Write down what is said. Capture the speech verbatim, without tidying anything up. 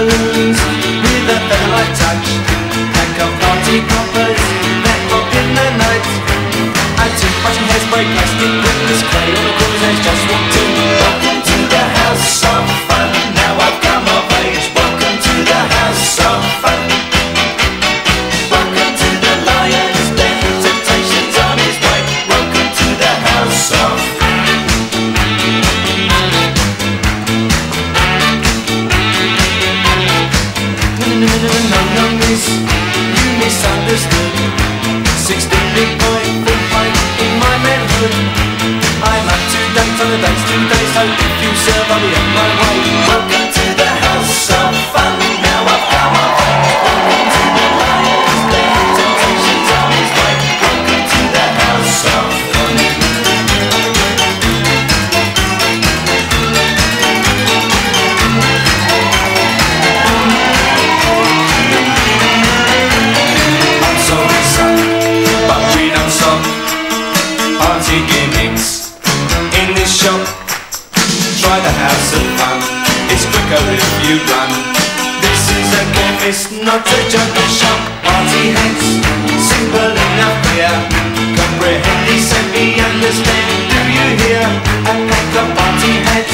balloons with a feather-light touch. Pack of party poppers that pop in the night. I took brushing hairspray, plastic glitters, clay on the corner's edge, just walked in. Welcome to the house of fun. Now I've come of age. Welcome to the house of fun. Welcome to the lion's den. Temptation's on his way. Welcome to the house of fun. No, no, no, miss, you misunderstood. Sixteen big boy, full pint in my manhood. I'm up to date on the dates today, so if you serve, I'll be on my way. Welcome to the house of fun. Now I've come of age. Welcome to the lion's den. Temptation's on his way. Welcome to the house of fun. I'm sorry, son, but we don't stop party gimmicks in this shop. Try the house of fun, it's quicker if you run. This is a chemist, not a jungle shop. Party hats, simple enough here. Comprehend, decent, me understand, do you hear? A pack of party hats